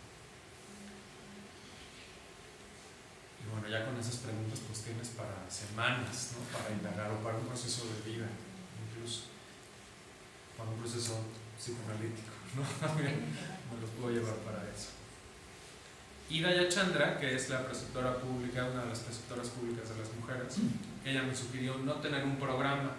Y bueno, ya con esas preguntas pues tienes para semanas, ¿no? Para indagar o para un proceso de vida, incluso. Para un proceso psicoanalítico, ¿no? También me lo puedo llevar para eso. Y Daya Chandra, que es la preceptora pública, una de las preceptoras públicas de las mujeres, ella me sugirió no tener un programa,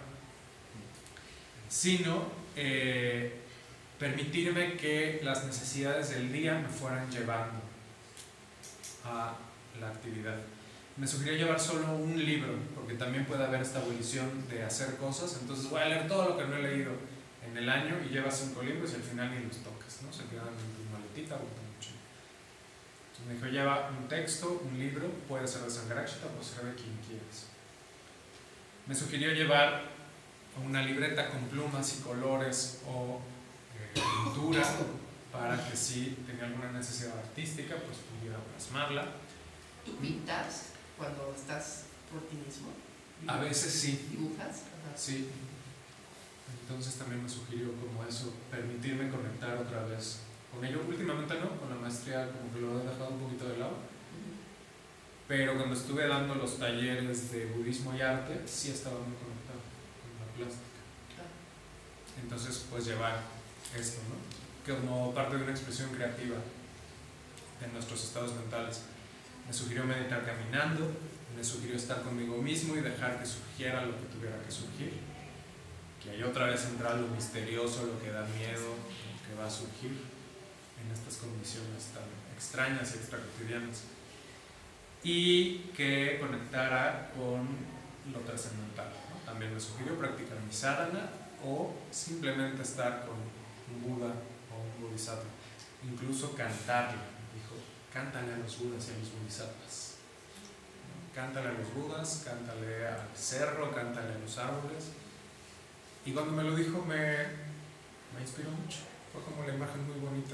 sino permitirme que las necesidades del día me fueran llevando a la actividad. Me sugirió llevar solo un libro, porque también puede haber esta abolición de hacer cosas, entonces voy a leer todo lo que no he leído en el año y llevas 5 libros y al final ni los tocas, ¿no? Se quedan en tu maletita o en tu mochila. Entonces me dijo, lleva un texto, un libro, puede ser de Sangharakshita, puede ser de quien quieras. Me sugirió llevar una libreta con plumas y colores o pintura para que si tenía alguna necesidad artística pues pudiera plasmarla. ¿Tú pintas cuando estás por ti mismo? A veces sí. ¿Dibujas? Ajá. Sí. Entonces también me sugirió como eso, permitirme conectar otra vez con ello. Últimamente no, con la maestría como que lo he dejado un poquito de lado. Pero cuando estuve dando los talleres de budismo y arte, sí estaba muy conectado con la plástica. Entonces, pues llevar esto, ¿no? Como parte de una expresión creativa de nuestros estados mentales. Me sugirió meditar caminando, me sugirió estar conmigo mismo y dejar que surgiera lo que tuviera que surgir. Que ahí otra vez entra lo misterioso, lo que da miedo, lo que va a surgir en estas condiciones tan extrañas y extracotidianas. Y que conectara con lo trascendental, ¿no? También me sugirió practicar mi sadhana o simplemente estar con un Buda o un Bodhisattva. Incluso cantarle. Dijo, cántale a los Budas y a los Bodhisattvas. Cántale a los Budas, cántale al cerro, cántale a los árboles. Y cuando me lo dijo me inspiró mucho. Fue como la imagen muy bonita,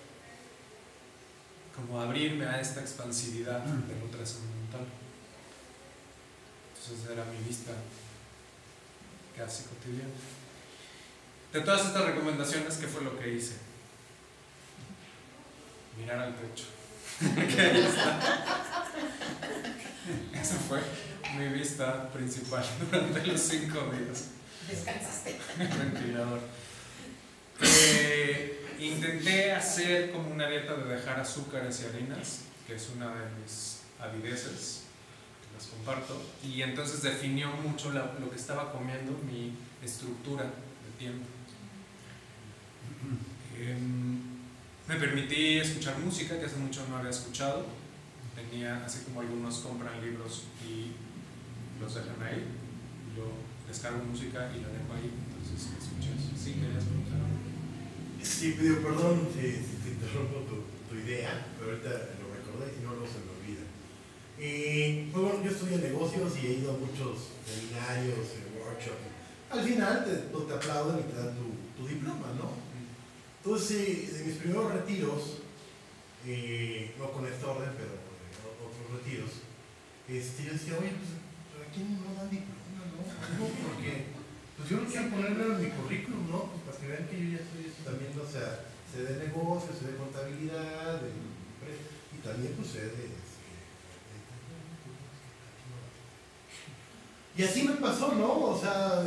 como abrirme a esta expansividad de lo trascendental. Entonces era mi vista casi cotidiana. De todas estas recomendaciones, ¿qué fue lo que hice? Mirar al techo. Esa fue mi vista principal durante los 5 días. Descansaste. Ventilador. Intenté hacer como una dieta de dejar azúcares y harinas, que es una de mis avideces, que las comparto, y entonces definió mucho lo que estaba comiendo, mi estructura de tiempo. Me permití escuchar música que hace mucho no había escuchado. Tenía, así como algunos compran libros y los dejan ahí, yo descargo música y la dejo ahí, entonces escuché eso. Sí, querías preguntar. Sí, pido perdón si te interrumpo tu idea, pero ahorita lo recordé y si no, no se me olvida. Pues bueno, yo estudié negocios y he ido a muchos seminarios, workshops. Al final te aplauden y te dan tu diploma, ¿no? Entonces, de mis primeros retiros, no con esta orden, pero otros retiros, yo decía, oye, pues, pero aquí no dan diploma, ¿no? Algo porque, pues yo no quiero ponerlo en mi currículum, ¿no? Pues para que vean que yo ya estoy también, o sea, sé de negocios, sé de contabilidad, y también pues sé de... Y así me pasó, ¿no? O sea,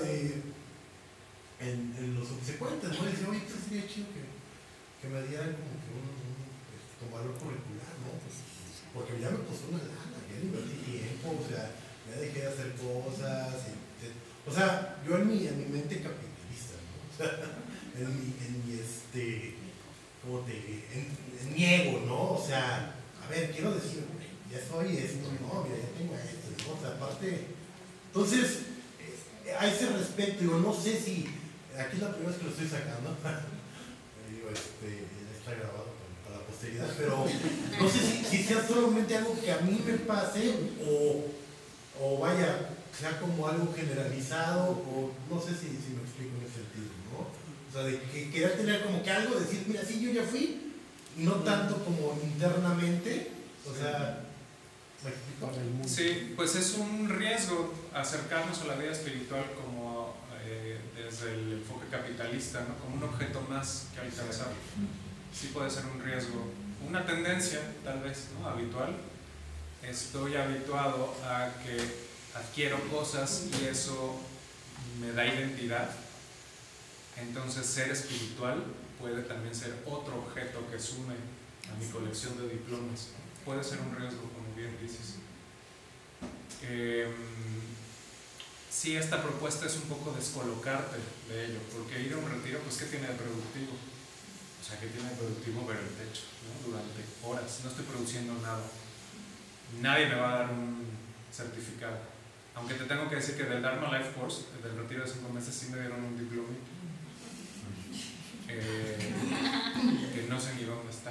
en los subsecuentes, ¿no? Decía, oye, esto sería chido que me dieran como que un valor curricular, ¿no? Pues, porque ya me costó una lana, ya le invertí tiempo, o sea, ya dejé de hacer cosas, o sea, yo en mi mente capitalista, ¿no? O sea, en mi como en mi ego, ¿no? O sea, a ver, quiero decir, ya soy esto, no, mira, ya tengo esto, ¿no? O sea, aparte, entonces, a ese respecto, digo, no sé si, aquí es la primera vez que lo estoy sacando, digo, ya está grabado para la posteridad, pero no sé si sea solamente algo que a mí me pase o vaya, sea como algo generalizado, o no sé si me explico en ese sentido, ¿no? O sea, de que querer tener como que algo, decir, mira, sí, yo ya fui, y no tanto como internamente, o sea, ¿me explico? Sí, pues es un riesgo acercarnos a la vida espiritual como desde el enfoque capitalista, ¿no? Como un objeto más que alcanzar. Sí puede ser un riesgo, una tendencia tal vez, ¿no? Habitual. Estoy habituado a que adquiero cosas y eso me da identidad. Entonces ser espiritual puede también ser otro objeto que sume a mi colección de diplomas. Puede ser un riesgo, como bien dices. Sí, esta propuesta es un poco descolocarte de ello, porque ir a un retiro, pues ¿qué tiene de productivo? O sea, ¿qué tiene de productivo ver el techo, ¿no? Durante horas? No estoy produciendo nada. Nadie me va a dar un certificado. Aunque te tengo que decir que del Dharma Life Course, del retiro de 5 meses, sí me dieron un diploma. Que no sé ni dónde está.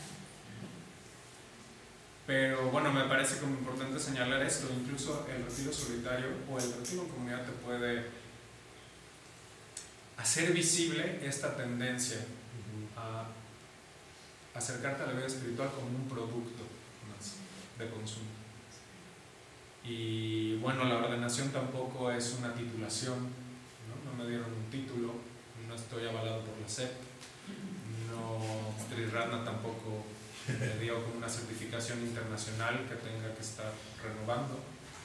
Pero bueno, me parece como importante señalar esto. Incluso el retiro solitario o el retiro en comunidad te puede hacer visible esta tendencia a acercarte a la vida espiritual como un producto más de consumo. Y bueno, la ordenación tampoco es una titulación, ¿no? No me dieron un título, no estoy avalado por la SEP, no, Sri Radha tampoco me dio como una certificación internacional que tenga que estar renovando.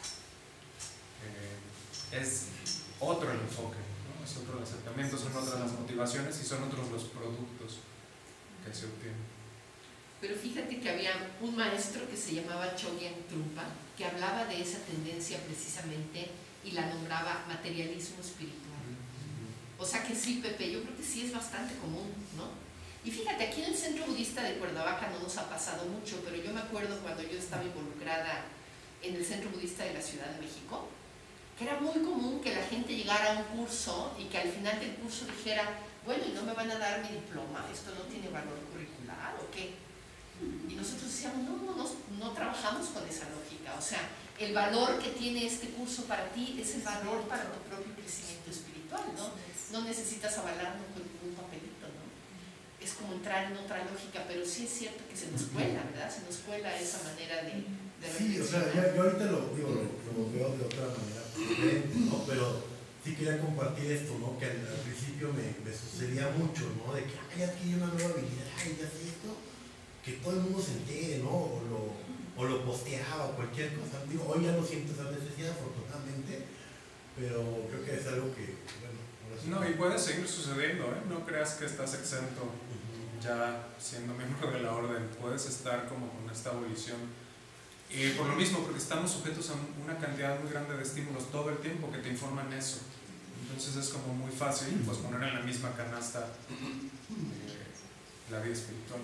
Es otro el enfoque, ¿no? Es otro el acercamiento, son otras las motivaciones y son otros los productos que se obtienen. Pero fíjate que había un maestro que se llamaba Chogyam Trungpa que hablaba de esa tendencia precisamente y la nombraba materialismo espiritual. O sea que sí, Pepe, yo creo que sí es bastante común, ¿no? Y fíjate, aquí en el Centro Budista de Cuernavaca no nos ha pasado mucho, pero yo me acuerdo cuando yo estaba involucrada en el Centro Budista de la Ciudad de México, que era muy común que la gente llegara a un curso y que al final del curso dijera, bueno, ¿y no me van a dar mi diploma? ¿Esto no tiene valor curricular o qué? Y nosotros decíamos, no trabajamos con esa lógica. O sea, el valor que tiene este curso para ti es el valor para tu propio crecimiento espiritual, ¿no? No necesitas avalarlo con ningún papelito, ¿no? Es como entrar en otra lógica, pero sí es cierto que se nos cuela, ¿verdad? Se nos cuela esa manera de sí, o sea, yo ahorita lo veo de otra manera diferente, ¿no? Pero sí quería compartir esto, ¿no? Que al principio me sucedía mucho, ¿no? De que, ay, adquirí una nueva habilidad, y ya sé esto, que todo el mundo se entere, ¿no? O lo posteaba o cualquier cosa. Digo, hoy ya no siento esa necesidad, afortunadamente, pero creo que es algo que, bueno, no, y puede seguir sucediendo, ¿eh? No creas que estás exento ya siendo miembro de la orden. Puedes estar como con esta abolición. Por lo mismo, porque estamos sujetos a una cantidad muy grande de estímulos todo el tiempo que te informan eso. Entonces es como muy fácil pues, poner en la misma canasta la vida espiritual.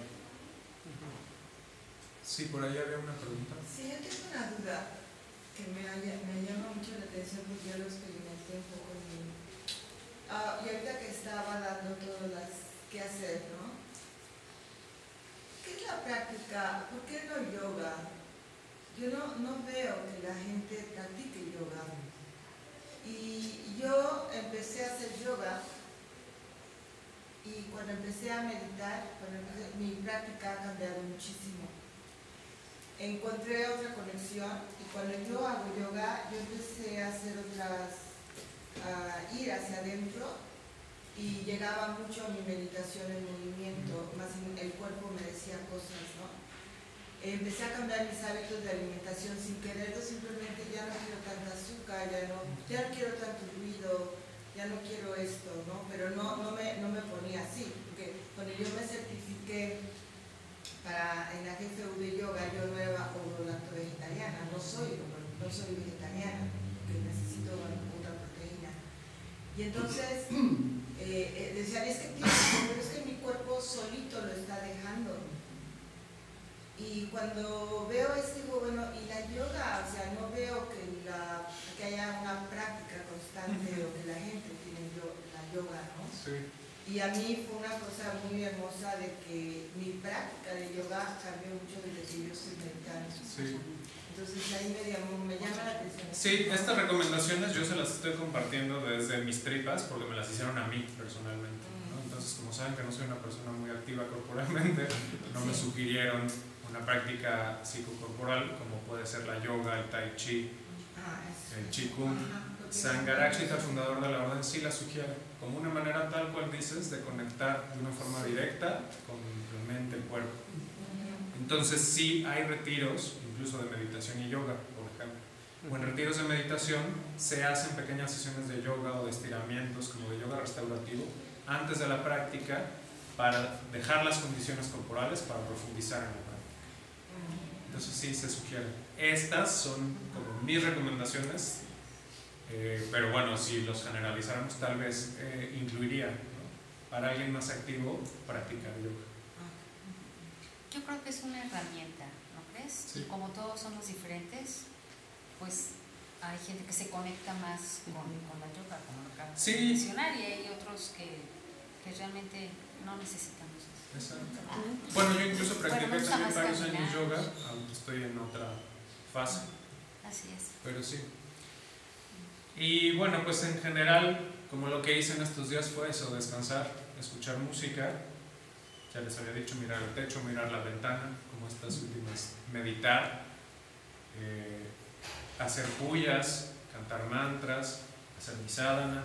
Sí, por ahí había una pregunta. Sí, yo tengo una duda que me llama mucho la atención porque yo lo experimenté un poco en mí. Y ahorita que estaba dando todas las que hacer, ¿no? ¿Qué es la práctica? ¿Por qué no yoga? Yo no veo que la gente practique yoga. Y yo empecé a hacer yoga y cuando empecé a meditar, mi práctica ha cambiado muchísimo. encontré otra conexión y cuando yo hago yoga, yo empecé a hacer a ir hacia adentro y llegaba mucho a mi meditación en movimiento, más el cuerpo me decía cosas, ¿no? Empecé a cambiar mis hábitos de alimentación sin quererlo, simplemente ya no quiero tanta azúcar, ya no quiero tanto ruido, ya no quiero esto, ¿no? Pero no me ponía así, porque cuando yo me certifiqué en la GFU de yoga, yo no era ovo-lacto vegetariana, no soy vegetariana, porque necesito otra proteína. Y entonces decían, es que pero es que mi cuerpo solito lo está dejando. Y cuando veo esto digo, bueno, y la yoga, o sea, no veo que haya una práctica constante o que la gente tiene la yoga, ¿no? Sí. Y a mí fue una cosa muy hermosa de que mi práctica de yoga cambió mucho desde que yo estoy meditando. Sí. Entonces ahí me llama la atención. Sí, estas recomendaciones yo se las estoy compartiendo desde mis tripas porque me las hicieron a mí personalmente, ¿no? Entonces, como saben que no soy una persona muy activa corporalmente, no me sugirieron una práctica psicocorporal como puede ser la yoga, el tai chi, el qigong. Sangharakshita, el fundador de la orden, sí la sugiere como una manera tal cual dices de conectar de una forma directa con la mente, el cuerpo. Entonces sí hay retiros, incluso de meditación y yoga, por ejemplo. O en retiros de meditación se hacen pequeñas sesiones de yoga o de estiramientos, como de yoga restaurativo, antes de la práctica para dejar las condiciones corporales para profundizar en la práctica. Entonces sí se sugiere. Estas son como mis recomendaciones, pero bueno, si los generalizáramos tal vez incluiría, ¿no? Para alguien más activo practicar yoga. Yo creo que es una herramienta, ¿no crees? Sí. Como todos somos diferentes, pues hay gente que se conecta más con la yoga, como lo acabas de mencionar, y hay otros que realmente no necesitamos eso. Exacto. Bueno, yo incluso practiqué también varios años yoga, aunque estoy en otra fase. Así es. Pero sí. Y bueno, pues en general, como lo que hice en estos días fue eso, descansar, escuchar música. Ya les había dicho, mirar el techo, mirar la ventana, como estas últimas, meditar, hacer puyas, cantar mantras, hacer mi sadhana,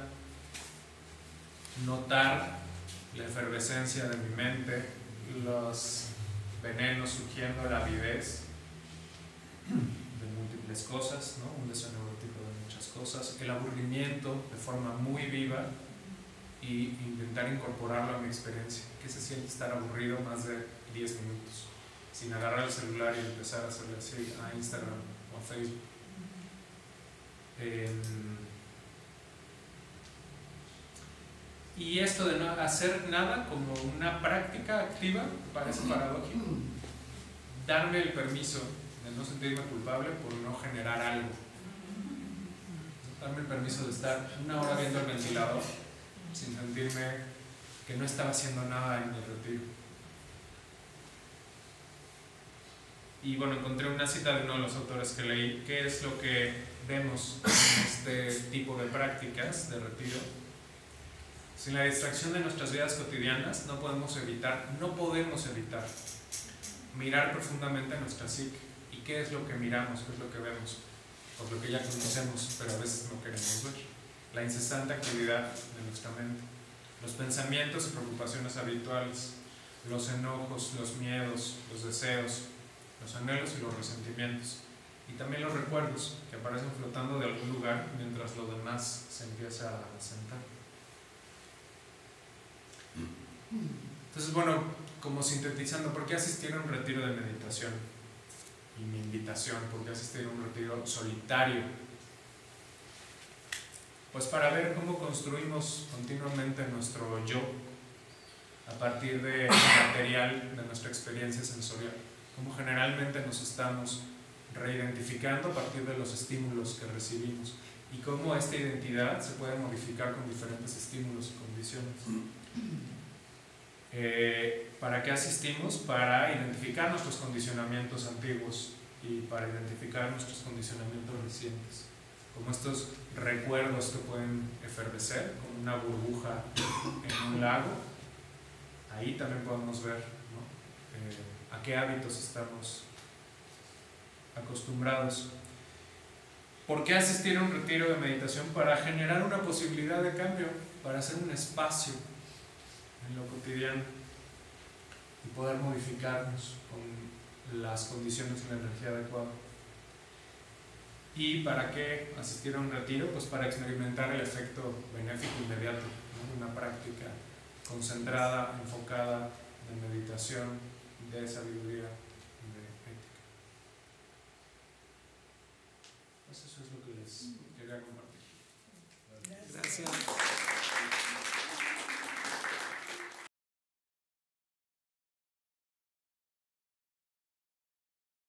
notar la efervescencia de mi mente, los venenos surgiendo, la avidez de múltiples cosas, ¿no? Un deseo neurótico de muchas cosas, el aburrimiento de forma muy viva y intentar incorporarlo a mi experiencia. ¿Qué se siente estar aburrido más de 10 minutos? Sin agarrar el celular y empezar a hacerle así a Instagram o a Facebook. Y esto de no hacer nada como una práctica activa parece paradójico. Darme el permiso de no sentirme culpable por no generar algo. Darme el permiso de estar una hora viendo el ventilador sin sentirme que no estaba haciendo nada en mi retiro. Y bueno, encontré una cita de uno de los autores que leí, que es lo que vemos en este tipo de prácticas de retiro. Sin la distracción de nuestras vidas cotidianas no podemos evitar mirar profundamente a nuestra psique. ¿Y qué es lo que miramos? ¿Qué es lo que vemos? Pues lo que ya conocemos, pero a veces no queremos ver. La incesante actividad de nuestra mente, los pensamientos y preocupaciones habituales, los enojos, los miedos, los deseos, los anhelos y los resentimientos, y también los recuerdos que aparecen flotando de algún lugar mientras lo demás se empieza a sentar. Entonces, bueno, como sintetizando, ¿por qué asistir a un retiro de meditación? Y mi invitación, ¿por qué asistir a un retiro solitario? Pues para ver cómo construimos continuamente nuestro yo a partir del material de nuestra experiencia sensorial. Cómo generalmente nos estamos reidentificando a partir de los estímulos que recibimos y cómo esta identidad se puede modificar con diferentes estímulos y condiciones. ¿Para qué asistimos? Para identificar nuestros condicionamientos antiguos y para identificar nuestros condicionamientos recientes, como estos recuerdos que pueden efervecer como una burbuja en un lago. Ahí también podemos ver, ¿no? A qué hábitos estamos acostumbrados. ¿Por qué asistir a un retiro de meditación? Para generar una posibilidad de cambio, para hacer un espacio en lo cotidiano y poder modificarnos con las condiciones y la energía adecuada. ¿Y para qué asistir a un retiro? Pues para experimentar el efecto benéfico inmediato, ¿no? Una práctica concentrada, enfocada, de meditación, de sabiduría, de ética. Pues eso es lo que les quería compartir. Gracias.